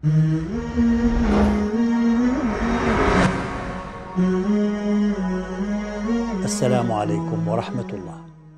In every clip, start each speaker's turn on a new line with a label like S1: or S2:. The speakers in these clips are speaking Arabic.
S1: السلام عليكم ورحمة الله.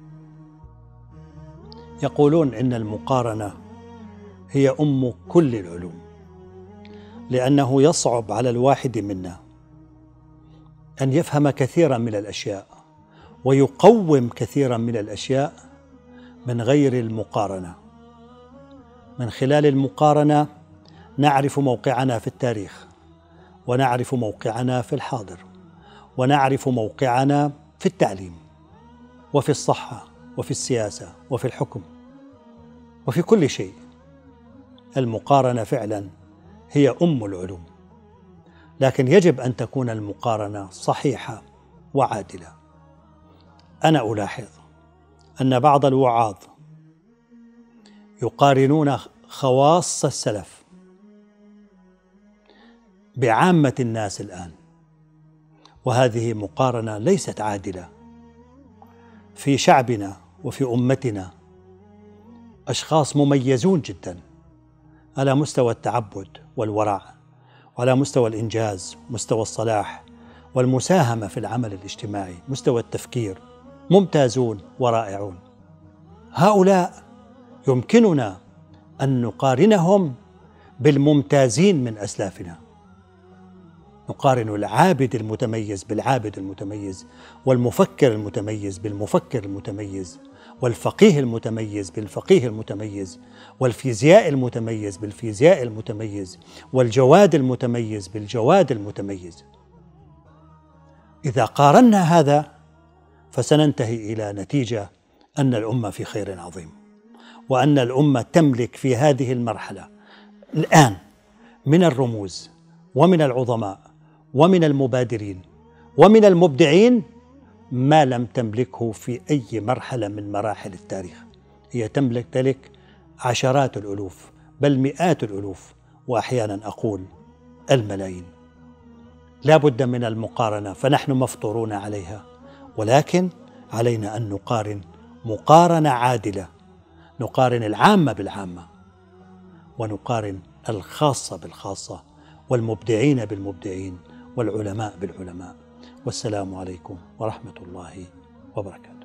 S1: يقولون إن المقارنة هي أم كل العلوم، لأنه يصعب على الواحد منا أن يفهم كثيرا من الأشياء ويقوم كثيرا من الأشياء من غير المقارنة. من خلال المقارنة نعرف موقعنا في التاريخ، ونعرف موقعنا في الحاضر، ونعرف موقعنا في التعليم وفي الصحة وفي السياسة وفي الحكم وفي كل شيء. المقارنة فعلا هي أم العلوم، لكن يجب أن تكون المقارنة صحيحة وعادلة. أنا ألاحظ أن بعض الوعاظ يقارنون خواص السلف بعامة الناس الآن، وهذه مقارنة ليست عادلة. في شعبنا وفي أمتنا أشخاص مميزون جدا على مستوى التعبد والورع، وعلى مستوى الإنجاز، مستوى الصلاح والمساهمة في العمل الاجتماعي، مستوى التفكير، ممتازون ورائعون. هؤلاء يمكننا أن نقارنهم بالممتازين من أسلافنا، نقارن العابد المتميز بالعابد المتميز، والمفكر المتميز بالمفكر المتميز، والفقيه المتميز بالفقيه المتميز، والفيزياء المتميز بالفيزياء المتميز، والجواد المتميز بالجواد المتميز. إذا قارنا هذا فسننتهي إلى نتيجة أن الأمة في خير عظيم، وأن الأمة تملك في هذه المرحلة الآن من الرموز ومن العظماء ومن المبادرين ومن المبدعين ما لم تملكه في أي مرحلة من مراحل التاريخ. هي تملك عشرات الألوف بل مئات الألوف، وأحيانا أقول الملايين. لا بد من المقارنة، فنحن مفطورون عليها، ولكن علينا أن نقارن مقارنة عادلة، نقارن العامة بالعامة، ونقارن الخاصة بالخاصة، والمبدعين بالمبدعين، والعلماء بالعلماء. والسلام عليكم ورحمة الله وبركاته.